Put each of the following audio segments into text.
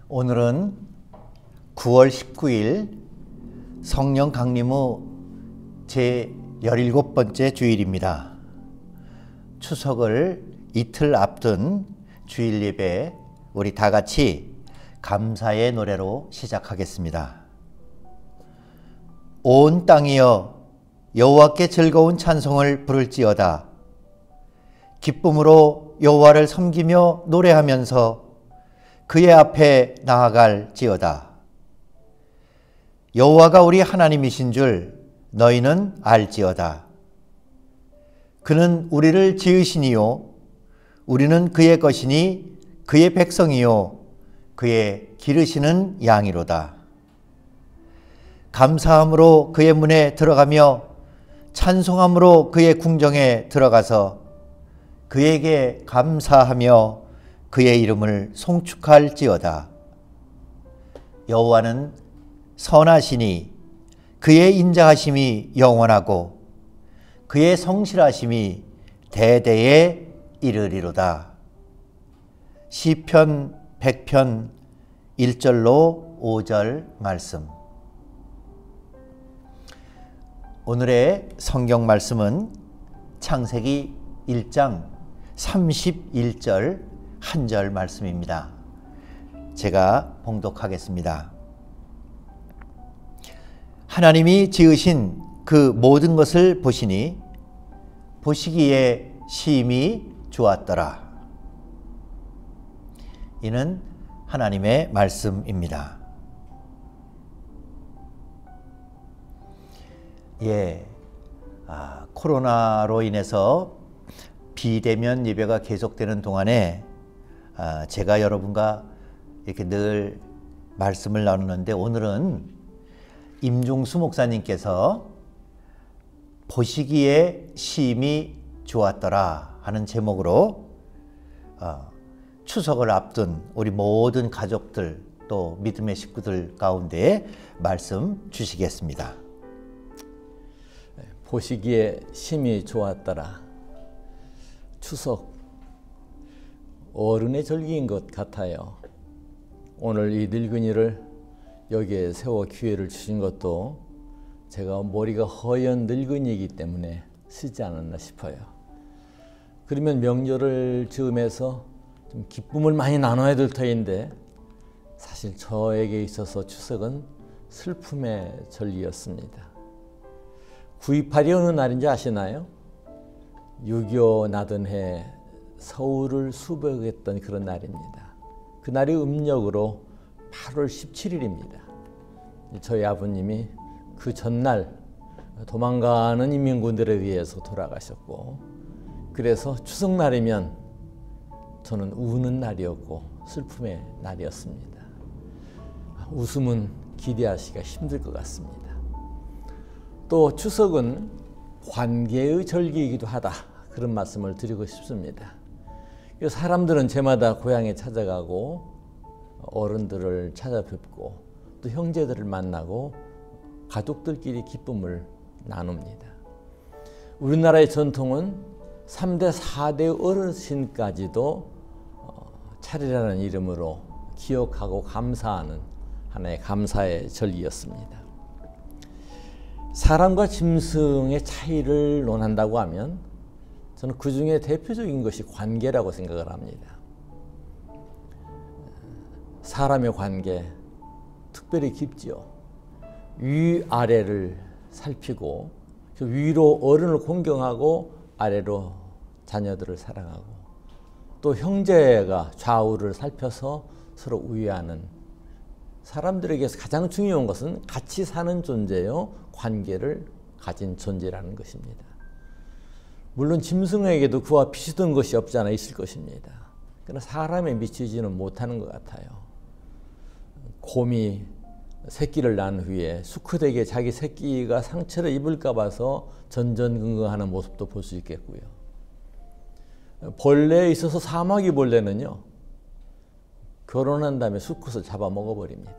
오늘은 9월 19일 성령 강림 후 제 17번째 주일입니다. 추석을 이틀 앞둔 주일 예배, 우리 다 같이 감사의 노래로 시작하겠습니다. 온 땅이여 여호와께 즐거운 찬송을 부를지어다. 기쁨으로 여호와를 섬기며 노래하면서 그의 앞에 나아갈지어다. 여호와가 우리 하나님이신 줄 너희는 알지어다. 그는 우리를 지으시니요 우리는 그의 것이니 그의 백성이요 그의 기르시는 양이로다. 감사함으로 그의 문에 들어가며 찬송함으로 그의 궁정에 들어가서 그에게 감사하며 그의 이름을 송축할지어다. 여호와는 선하시니 그의 인자하심이 영원하고 그의 성실하심이 대대에 이르리로다. 시편 100편 1절로 5절 말씀. 오늘의 성경 말씀은 창세기 1장 31절 한 절 말씀입니다. 제가 봉독하겠습니다. 하나님이 지으신 그 모든 것을 보시니 보시기에 심히 좋았더라. 이는 하나님의 말씀입니다. 코로나로 인해서 비대면 예배가 계속되는 동안에 제가 여러분과 이렇게 늘 말씀을 나누는데, 오늘은 임종수 목사님께서 보시기에 심히 좋았더라 하는 제목으로 추석을 앞둔 우리 모든 가족들 또 믿음의 식구들 가운데 말씀 주시겠습니다. 보시기에 심히 좋았더라. 추석, 어른의 절기인 것 같아요. 오늘 이 늙은이를 여기에 세워 기회를 주신 것도 제가 머리가 허연 늙은이이기 때문에 쓰지 않았나 싶어요. 그러면 명절을 즈음해서 좀 기쁨을 많이 나눠야 될 터인데, 사실 저에게 있어서 추석은 슬픔의 절기였습니다. 9.28이 어느 날인지 아시나요? 6.25 나던 해 서울을 수복했던 그런 날입니다. 그날이 음력으로 8월 17일입니다. 저희 아버님이 그 전날 도망가는 인민군들에 의해서 돌아가셨고, 그래서 추석날이면 저는 우는 날이었고 슬픔의 날이었습니다. 웃음은 기대하기가 힘들 것 같습니다. 또 추석은 관계의 절기이기도 하다, 그런 말씀을 드리고 싶습니다. 사람들은 제마다 고향에 찾아가고 어른들을 찾아뵙고 또 형제들을 만나고 가족들끼리 기쁨을 나눕니다. 우리나라의 전통은 3대 4대 어르신까지도 차례라는 이름으로 기억하고 감사하는 하나의 감사의 절기였습니다. 사람과 짐승의 차이를 논한다고 하면 저는 그 중에 대표적인 것이 관계라고 생각을 합니다. 사람의 관계 특별히 깊지요. 위아래를 살피고 위로 어른을 공경하고 아래로 자녀들을 사랑하고, 또 형제가 좌우를 살펴서 서로 우애하는, 사람들에게서 가장 중요한 것은 같이 사는 존재요, 관계를 가진 존재라는 것입니다. 물론 짐승에게도 그와 비슷한 것이 없지 않아 있을 것입니다. 그러나 사람에 미치지는 못하는 것 같아요. 곰이 새끼를 낳은 후에 수컷에게 자기 새끼가 상처를 입을까 봐서 전전긍긍하는 모습도 볼 수 있겠고요. 벌레에 있어서 사마귀 벌레는요, 결혼한 다음에 수컷을 잡아먹어버립니다.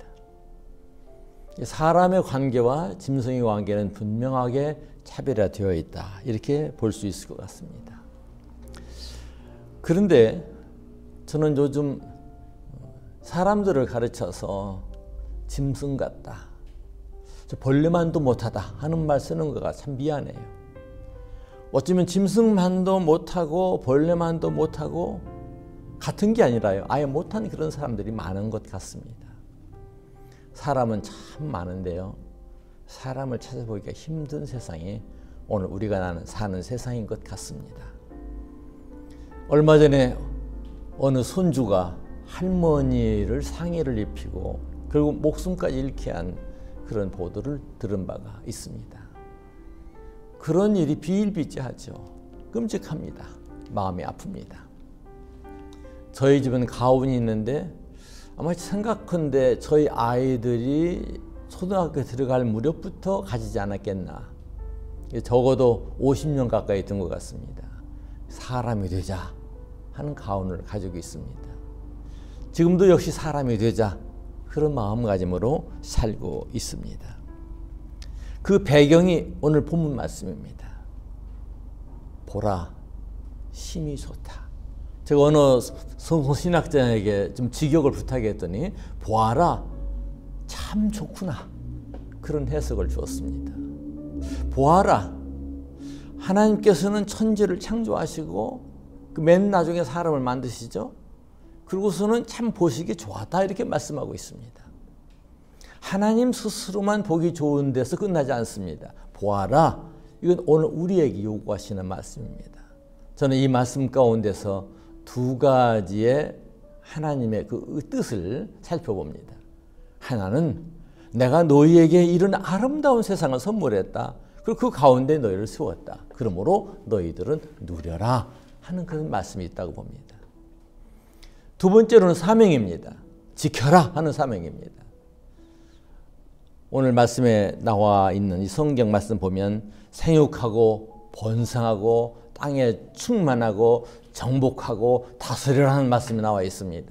사람의 관계와 짐승의 관계는 분명하게 차별화되어 있다, 이렇게 볼 수 있을 것 같습니다. 그런데 저는 요즘 사람들을 가르쳐서 짐승 같다, 벌레만도 못하다 하는 말 쓰는 거가 참 미안해요. 어쩌면 짐승만도 못하고 벌레만도 못하고 같은 게 아니라요, 아예 못한 그런 사람들이 많은 것 같습니다. 사람은 참 많은데요, 사람을 찾아보기가 힘든 세상이 오늘 우리가 사는 세상인 것 같습니다. 얼마 전에 어느 손주가 할머니를 상해를 입히고 결국 목숨까지 잃게 한 그런 보도를 들은 바가 있습니다. 그런 일이 비일비재하죠. 끔찍합니다. 마음이 아픕니다. 저희 집은 가훈이 있는데 아마 생각컨대 저희 아이들이 초등학교에 들어갈 무렵부터 가지지 않았겠나. 적어도 50년 가까이 된 것 같습니다. 사람이 되자 하는 가훈을 가지고 있습니다. 지금도 역시 사람이 되자 그런 마음가짐으로 살고 있습니다. 그 배경이 오늘 본문 말씀입니다. 보라, 심히 좋다. 제가 어느 신학자에게 좀 직역을 부탁했더니 보아라, 참 좋구나, 그런 해석을 주었습니다. 보아라, 하나님께서는 천지를 창조하시고 그 맨 나중에 사람을 만드시죠. 그리고서는 참 보시기 좋았다, 이렇게 말씀하고 있습니다. 하나님 스스로만 보기 좋은 데서 끝나지 않습니다. 보아라, 이건 오늘 우리에게 요구하시는 말씀입니다. 저는 이 말씀 가운데서 두 가지의 하나님의 그 뜻을 살펴봅니다. 하나는 내가 너희에게 이런 아름다운 세상을 선물했다. 그리고 그 가운데 너희를 세웠다. 그러므로 너희들은 누려라 하는 그런 말씀이 있다고 봅니다. 두 번째로는 사명입니다. 지켜라 하는 사명입니다. 오늘 말씀에 나와 있는 이 성경 말씀 보면 생육하고 번성하고 땅에 충만하고 정복하고 다스리라는 말씀이 나와 있습니다.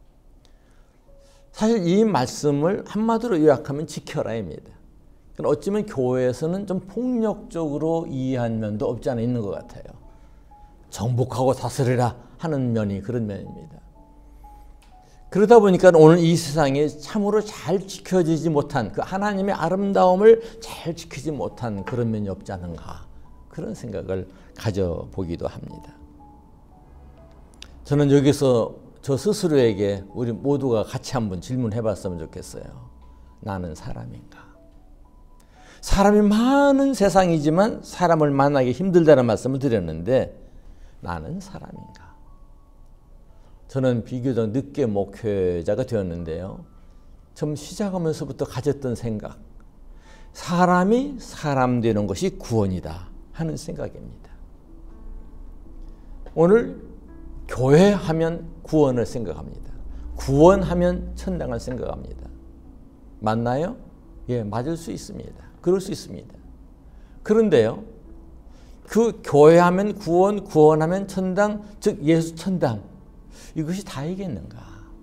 사실 이 말씀을 한마디로 요약하면 지켜라입니다. 어쩌면 교회에서는 좀 폭력적으로 이해한 면도 없지 않아 있는 것 같아요. 정복하고 다스리라 하는 면이 그런 면입니다. 그러다 보니까 오늘 이 세상에 참으로 잘 지켜지지 못한 그 하나님의 아름다움을 잘 지키지 못한 그런 면이 없지 않은가, 그런 생각을 가져보기도 합니다. 저는 여기서 저 스스로에게 우리 모두가 같이 한번 질문해 봤으면 좋겠어요. 나는 사람인가? 사람이 많은 세상이지만 사람을 만나기 힘들다는 말씀을 드렸는데 나는 사람인가? 저는 비교적 늦게 목회자가 되었는데요, 처음 시작하면서부터 가졌던 생각, 사람이 사람 되는 것이 구원이다 하는 생각입니다. 오늘 교회하면 구원을 생각합니다. 구원하면 천당을 생각합니다. 맞나요? 예, 맞을 수 있습니다. 그럴 수 있습니다. 그런데요, 그 교회하면 구원, 구원하면 천당, 즉 예수 천당, 이것이 다이겠는가?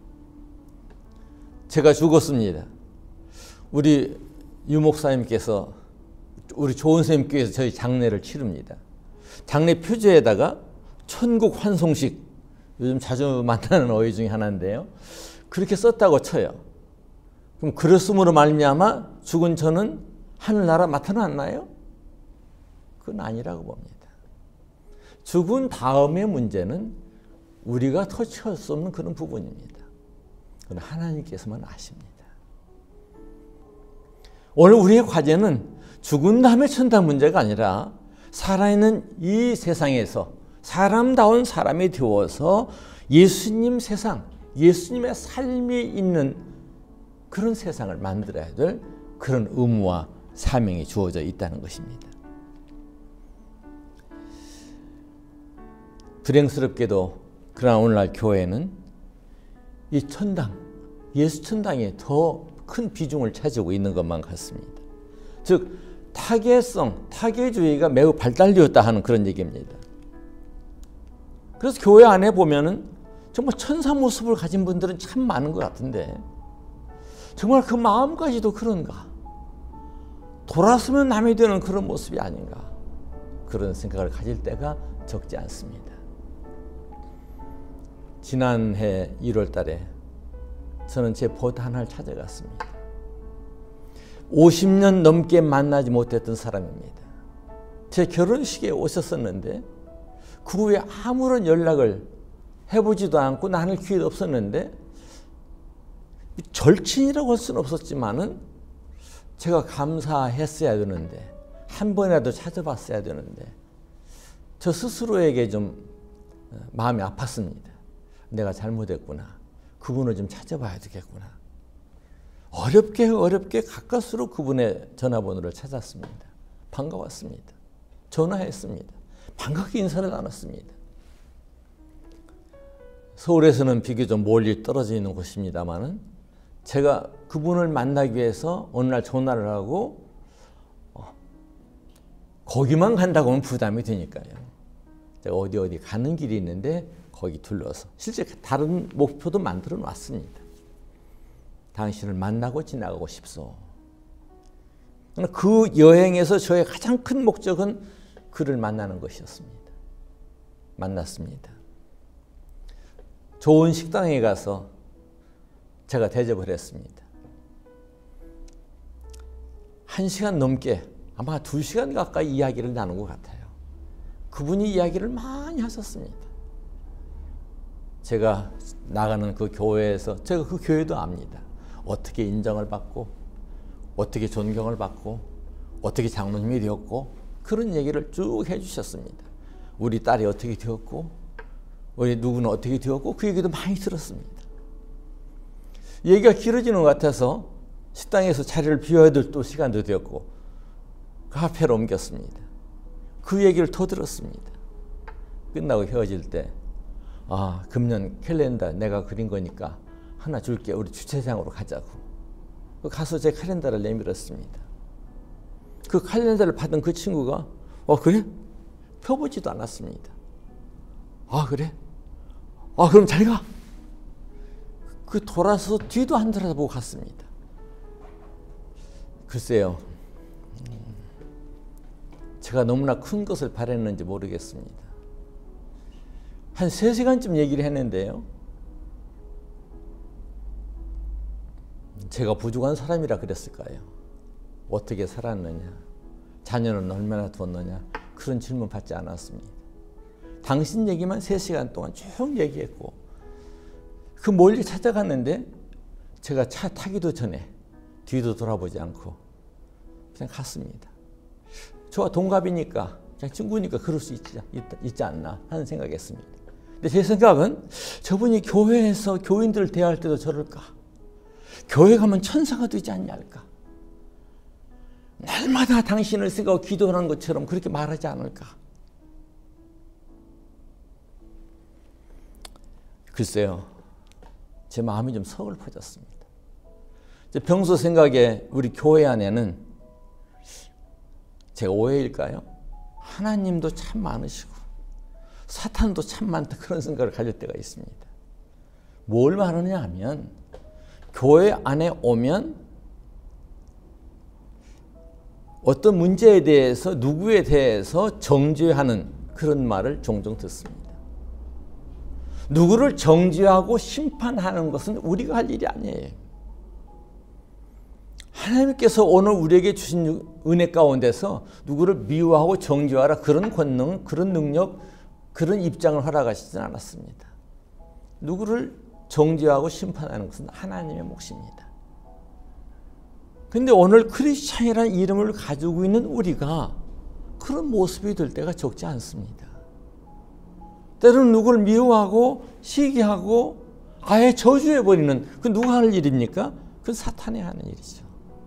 제가 죽었습니다. 우리 유 목사님께서 우리 조은 선생님께서 저희 장례를 치릅니다. 장례 표지에다가 천국 환송식, 요즘 자주 만나는 어휘 중에 하나인데요, 그렇게 썼다고 쳐요. 그럼 그랬음으로 말미암아 죽은 저는 하늘나라 나타났나요? 그건 아니라고 봅니다. 죽은 다음의 문제는 우리가 터치할 수 없는 그런 부분입니다. 그건 하나님께서만 아십니다. 오늘 우리의 과제는 죽은 다음에 천당 문제가 아니라 살아있는 이 세상에서 사람다운 사람이 되어서 예수님 세상, 예수님의 삶이 있는 그런 세상을 만들어야 될 그런 의무와 사명이 주어져 있다는 것입니다. 불행스럽게도 그러나 오늘날 교회는 이 천당, 예수 천당이 더 큰 비중을 차지하고 있는 것만 같습니다. 즉 타계성, 타계주의가 매우 발달되었다 하는 그런 얘기입니다. 그래서 교회 안에 보면은 정말 천사 모습을 가진 분들은 참 많은 것 같은데 정말 그 마음까지도 그런가? 돌아서면 남이 되는 그런 모습이 아닌가? 그런 생각을 가질 때가 적지 않습니다. 지난해 1월 달에 저는 제 보단을 찾아갔습니다. 50년 넘게 만나지 못했던 사람입니다. 제 결혼식에 오셨었는데 그 후에 아무런 연락을 해보지도 않고 나눌 기회도 없었는데, 절친이라고 할 수는 없었지만은 제가 감사했어야 되는데, 한 번이라도 찾아봤어야 되는데, 저 스스로에게 좀 마음이 아팠습니다. 내가 잘못했구나. 그분을 좀 찾아봐야 되겠구나. 어렵게 가까스로 그분의 전화번호를 찾았습니다. 반가웠습니다. 전화했습니다. 반갑게 인사를 나눴습니다. 서울에서는 비교적 멀리 떨어져 있는 곳입니다만은 제가 그분을 만나기 위해서 어느 날 전화를 하고 거기만 간다고 하면 부담이 되니까요. 제가 어디 가는 길이 있는데 거기 둘러서 실제 다른 목표도 만들어 놨습니다. 당신을 만나고 지나가고 싶소. 그 여행에서 저의 가장 큰 목적은 그를 만나는 것이었습니다. 만났습니다. 좋은 식당에 가서 제가 대접을 했습니다. 1시간 넘게, 아마 2시간 가까이 이야기를 나눈 것 같아요. 그분이 이야기를 많이 하셨습니다. 제가 나가는 그 교회에서, 제가 그 교회도 압니다. 어떻게 인정을 받고, 어떻게 존경을 받고, 어떻게 장로님이 되었고, 그런 얘기를 쭉 해주셨습니다. 우리 딸이 어떻게 되었고, 우리 누구는 어떻게 되었고, 그 얘기도 많이 들었습니다. 얘기가 길어지는 것 같아서 식당에서 자리를 비워야 될 또 시간도 되었고 카페로 옮겼습니다. 그 얘기를 더 들었습니다. 끝나고 헤어질 때 금년 캘린더 내가 그린 거니까 하나 줄게. 우리 주차장으로 가자고. 가서 제 캘린더를 내밀었습니다. 그 캘린더를 받은 그 친구가 그래? 펴보지도 않았습니다. 그래? 그럼 잘 가. 그 돌아서 뒤도 안 돌아보고 갔습니다. 글쎄요, 제가 너무나 큰 것을 바랬는지 모르겠습니다. 한 3시간쯤 얘기를 했는데요, 제가 부족한 사람이라 그랬을까요? 어떻게 살았느냐, 자녀는 얼마나 두었느냐, 그런 질문 받지 않았습니다. 당신 얘기만 3시간 동안 쭉 얘기했고, 그 멀리 찾아갔는데 제가 차 타기도 전에 뒤도 돌아보지 않고 그냥 갔습니다. 저와 동갑이니까, 그냥 친구니까 그럴 수 있지 않나 하는 생각했습니다. 근데 제 생각은 저분이 교회에서 교인들을 대할 때도 저럴까? 교회 가면 천사가 되지 않냐할까? 날마다 당신을 생각하고 기도하는 것처럼 그렇게 말하지 않을까? 글쎄요, 제 마음이 좀 서글퍼졌습니다. 평소 생각에 우리 교회 안에는, 제가 오해일까요? 하나님도 참 많으시고 사탄도 참 많다, 그런 생각을 가질 때가 있습니다. 뭘 말하느냐 하면, 교회 안에 오면 어떤 문제에 대해서, 누구에 대해서 정죄하는 그런 말을 종종 듣습니다. 누구를 정죄하고 심판하는 것은 우리가 할 일이 아니에요. 하나님께서 오늘 우리에게 주신 은혜 가운데서 누구를 미워하고 정죄하라, 그런 권능, 그런 능력, 그런 입장을 허락하시진 않았습니다. 누구를 정죄하고 심판하는 것은 하나님의 몫입니다. 그런데 오늘 크리스찬이라는 이름을 가지고 있는 우리가 그런 모습이 될 때가 적지 않습니다. 때로는 누구를 미워하고 시기하고 아예 저주해버리는, 그 누가 하는 일입니까? 그건 사탄이 하는 일이죠.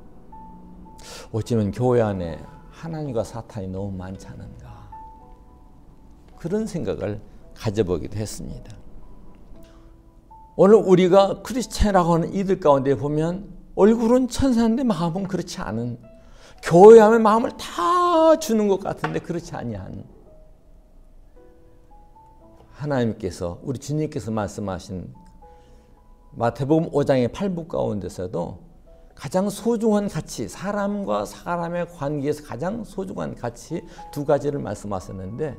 어쩌면 교회 안에 하나님과 사탄이 너무 많지 않은가, 그런 생각을 가져보기도 했습니다. 오늘 우리가 크리스찬이라고 하는 이들 가운데 보면 얼굴은 천사인데 마음은 그렇지 않은, 교회 하면 마음을 다 주는 것 같은데 그렇지 아니한, 하나님께서, 우리 주님께서 말씀하신 마태복음 5장의 8부 가운데서도 가장 소중한 가치, 사람과 사람의 관계에서 가장 소중한 가치 2가지를 말씀하셨는데,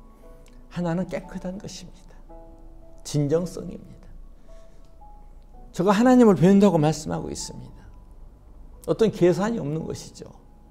하나는 깨끗한 것입니다. 진정성입니다. 저가 하나님을 뵌다고 말씀하고 있습니다. 어떤 계산이 없는 것이죠.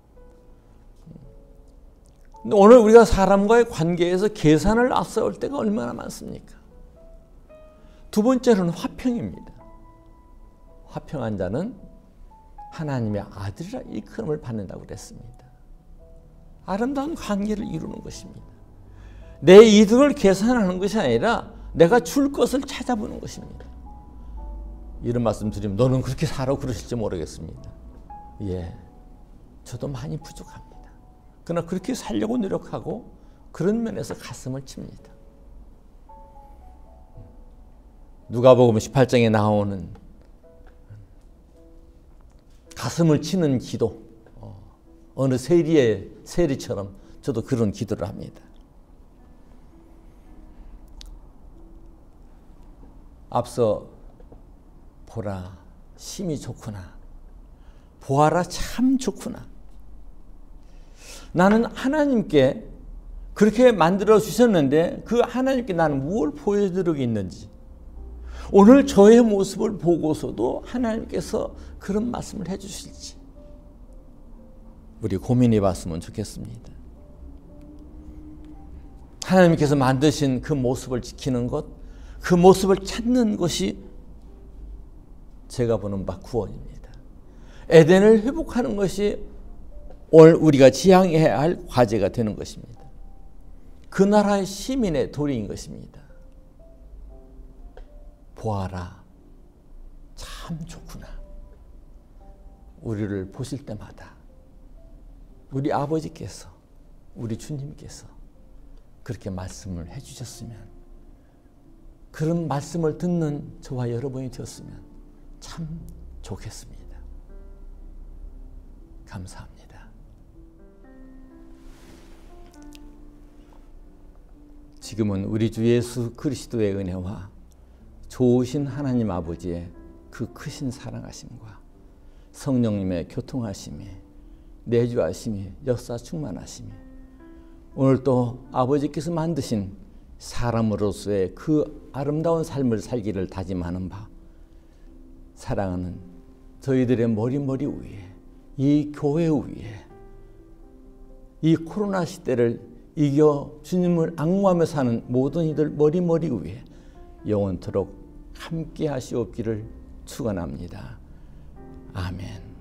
근데 오늘 우리가 사람과의 관계에서 계산을 앞세울 때가 얼마나 많습니까? 두 번째로는 화평입니다. 화평한 자는 하나님의 아들이라 일컬음을 받는다고 그랬습니다. 아름다운 관계를 이루는 것입니다. 내 이득을 계산하는 것이 아니라 내가 줄 것을 찾아보는 것입니다. 이런 말씀 드리면 너는 그렇게 살아 그러실지 모르겠습니다. 예, 저도 많이 부족합니다. 그러나 그렇게 살려고 노력하고 그런 면에서 가슴을 칩니다. 누가복음 18장에 나오는 가슴을 치는 기도, 어느 세리의 세리처럼 저도 그런 기도를 합니다. 앞서 보라 심히 좋구나, 보아라 참 좋구나. 나는 하나님께 그렇게 만들어 주셨는데 그 하나님께 나는 무엇을 보여드리고 있는지, 오늘 저의 모습을 보고서도 하나님께서 그런 말씀을 해주실지 우리 고민해 봤으면 좋겠습니다. 하나님께서 만드신 그 모습을 지키는 것, 그 모습을 찾는 것이 제가 보는 바 구원입니다. 에덴을 회복하는 것이 오늘 우리가 지향해야 할 과제가 되는 것입니다. 그 나라의 시민의 도리인 것입니다. 보아라 참 좋구나. 우리를 보실 때마다 우리 아버지께서, 우리 주님께서 그렇게 말씀을 해주셨으면, 그런 말씀을 듣는 저와 여러분이 되었으면 참 좋겠습니다. 감사합니다. 지금은 우리 주 예수 그리스도의 은혜와 좋으신 하나님 아버지의 그 크신 사랑하심과 성령님의 교통하심이, 내주하심이, 역사 충만하심이, 오늘 또 아버지께서 만드신 사람으로서의 그 아름다운 삶을 살기를 다짐하는 바, 사랑하는 저희들의 머리 위에, 이 교회 위에, 이 코로나 시대를 이겨 주님을 앙모하며 사는 모든 이들 머리 위에 영원토록 함께 하시옵기를 축원합니다. 아멘.